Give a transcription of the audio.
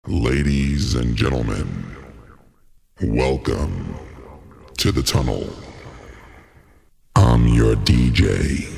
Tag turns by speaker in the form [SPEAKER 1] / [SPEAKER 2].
[SPEAKER 1] Ladies and gentlemen, welcome to the tunnel. I'm your DJ.